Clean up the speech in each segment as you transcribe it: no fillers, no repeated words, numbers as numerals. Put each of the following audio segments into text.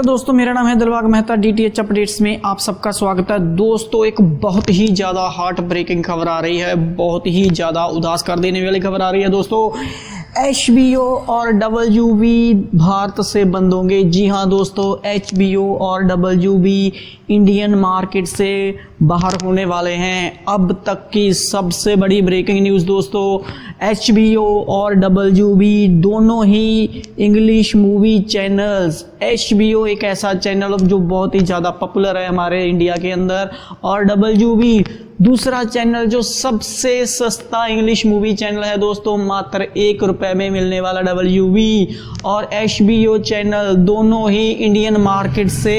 दोस्तों मेरा नाम है दिलबाग मेहता। डीटीएच अपडेट्स में आप सबका स्वागत है। दोस्तों एक बहुत ही ज़्यादा हार्ट ब्रेकिंग खबर आ रही है, बहुत ही ज़्यादा उदास कर देने वाली खबर आ रही है। दोस्तों HBO और WB भारत से बंद होंगे। जी हाँ दोस्तों, HBO और WB इंडियन मार्केट से बाहर होने वाले हैं। अब तक की सबसे बड़ी ब्रेकिंग न्यूज़ दोस्तों, HBO और WB दोनों ही इंग्लिश मूवी चैनल्स। HBO एक ऐसा चैनल जो बहुत ही ज़्यादा पॉपुलर है हमारे इंडिया के अंदर, और WB दूसरा चैनल जो सबसे सस्ता इंग्लिश मूवी चैनल है दोस्तों, मात्र ₹1 में मिलने वाला WB और HBO चैनल दोनों ही इंडियन मार्केट से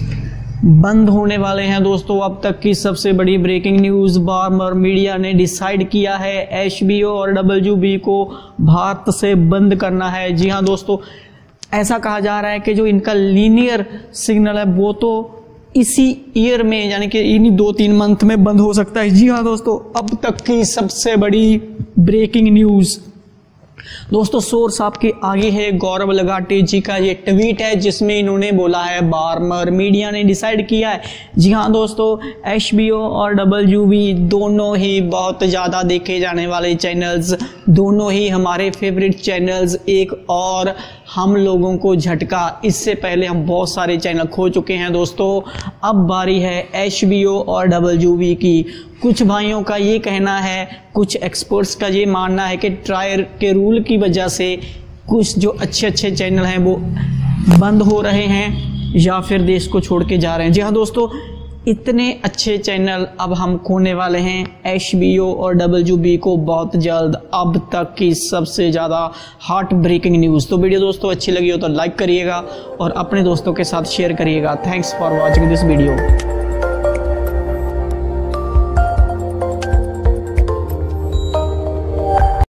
बंद होने वाले हैं। दोस्तों अब तक की सबसे बड़ी ब्रेकिंग न्यूज़, वार्नर मीडिया ने डिसाइड किया है HBO और WB को भारत से बंद करना है। जी हाँ दोस्तों, ऐसा कहा जा रहा है कि जो इनका लीनियर सिग्नल है वो तो इसी ईयर में यानी कि इन्हीं 2-3 मंथ में बंद हो सकता है। जी हाँ दोस्तों, अब तक की सबसे बड़ी ब्रेकिंग न्यूज़ दोस्तों, सोर्स आपके आगे है। गौरव लगाटे जी का ये ट्वीट है जिसमें इन्होंने बोला है वार्नर मीडिया ने डिसाइड किया है। जी हाँ दोस्तों, HBO और WB दोनों ही बहुत ज़्यादा देखे जाने वाले चैनल्स, दोनों ही हमारे फेवरेट चैनल्स। एक और हम लोगों को झटका, इससे पहले हम बहुत सारे चैनल खो चुके हैं दोस्तों। अब बारी है HBO और WB की। कुछ भाइयों का ये कहना है, कुछ एक्सपर्ट्स का ये मानना है कि ट्रायल के रूल की वजह से कुछ जो अच्छे चैनल हैं वो बंद हो रहे हैं या फिर देश को छोड़ के जा रहे हैं। जी हाँ दोस्तों, इतने अच्छे चैनल अब हम खोने वाले हैं HBO और WB को बहुत जल्द। अब तक की सबसे ज़्यादा हार्ट ब्रेकिंग न्यूज़। तो वीडियो दोस्तों अच्छी लगी हो तो लाइक करिएगा और अपने दोस्तों के साथ शेयर करिएगा। Thanks for watching this video.